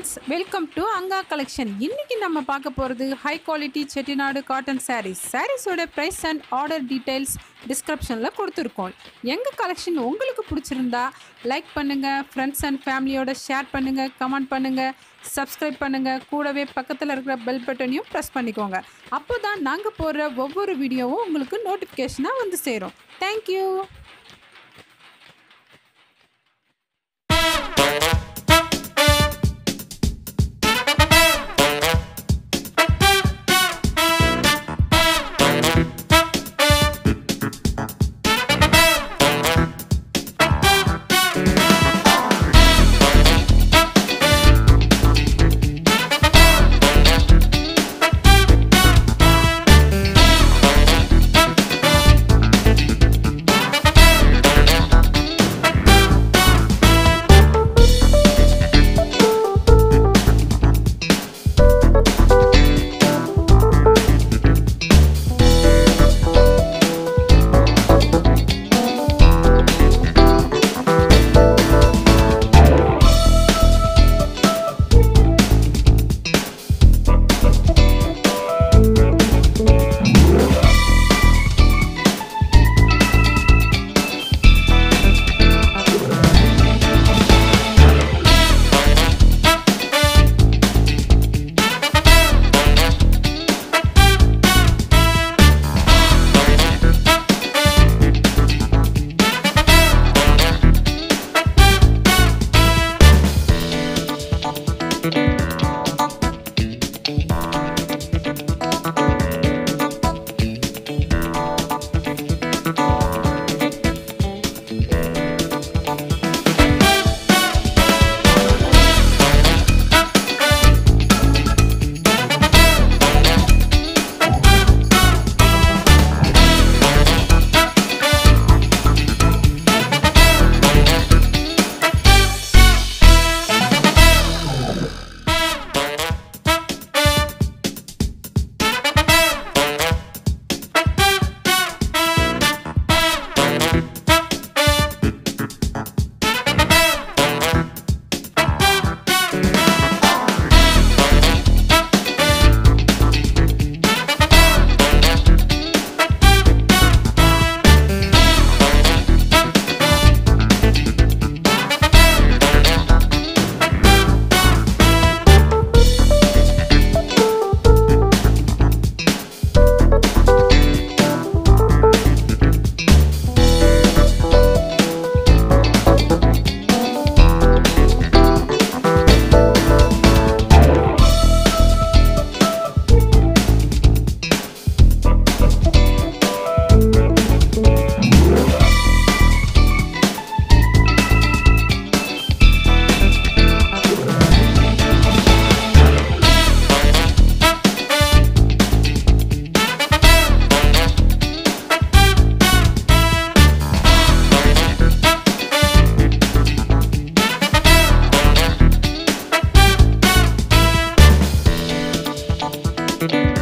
Friends, welcome to Anga collection. இன்னைக்கு நம்ம பார்க்க போகிறது high quality Chettinad cotton sarees. சாரீஸோட ப்ரைஸ் அண்ட் ஆர்டர் டீட்டெயில்ஸ் டிஸ்கிரிப்ஷனில் கொடுத்துருக்கோம். எங்கள் கலெக்ஷன் உங்களுக்கு பிடிச்சிருந்தா லைக் பண்ணுங்கள், ஃப்ரெண்ட்ஸ் அண்ட் ஃபேமிலியோட ஷேர் பண்ணுங்கள், கமெண்ட் பண்ணுங்கள், சப்ஸ்கிரைப் பண்ணுங்கள். கூடவே பக்கத்தில் இருக்கிற பெல் பட்டனையும் ப்ரெஸ் பண்ணிக்கோங்க. அப்போ தான் நாங்கள் போடுற ஒவ்வொரு வீடியோவும் உங்களுக்கு நோட்டிஃபிகேஷனாக வந்து சேரும். தேங்க்யூ. Thank you.